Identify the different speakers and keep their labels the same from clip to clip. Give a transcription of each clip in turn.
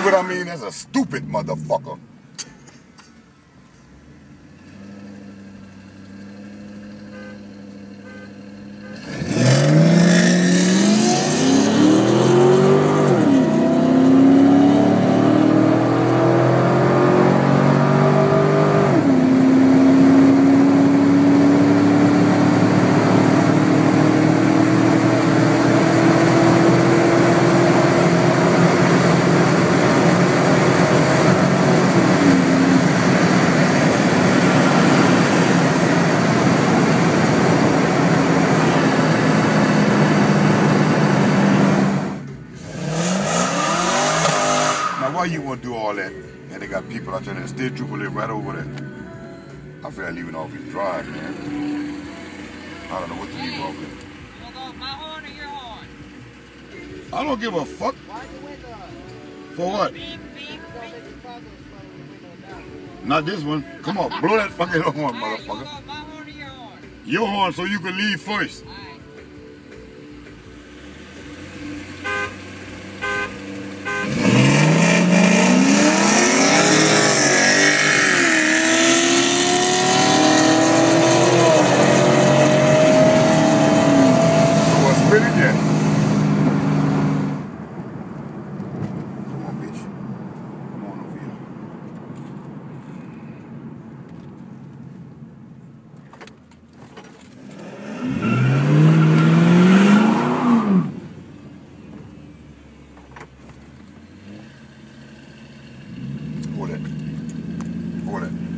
Speaker 1: what I mean? That's a stupid motherfucker. Why you want to do all that? And they got people out there that state trooper live right over there. I feel like leaving off his drive, man. I don't know what to leave off with.
Speaker 2: You want to go my horn or your horn?
Speaker 1: I don't give a fuck. For what?
Speaker 2: Beep, beep, beep.
Speaker 1: Not this one. Come on, blow that fucking horn,
Speaker 2: Right,
Speaker 1: motherfucker.
Speaker 2: you want to go my horn or your horn?
Speaker 1: Your horn so you can leave first.
Speaker 2: All right.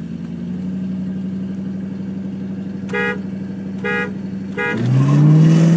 Speaker 1: Hold it.